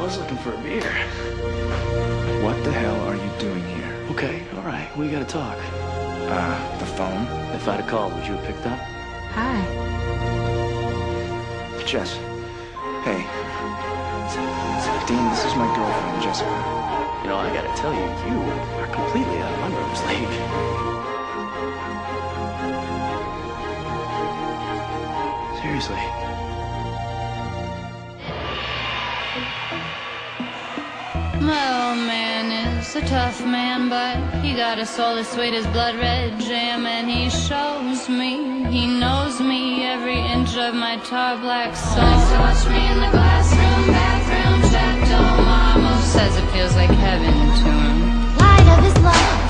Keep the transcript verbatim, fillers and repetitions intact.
was looking for a beer. What the hell are you doing here? Okay, all right, we gotta talk. Uh, the phone? If I'd have called, would you have picked up? Hi. Jess. Hey. Dean, this is my girlfriend, Jessica. You know, I gotta tell you, you are completely out of my brother's league. Seriously. My old man is a tough man, but he got a soul as sweet as blood red jam. And he shows me, he knows me, every inch of my tar black soul. Likes to watch me in the classroom, bathroom, chateau. Mama says it feels like heaven to him. Light of his love.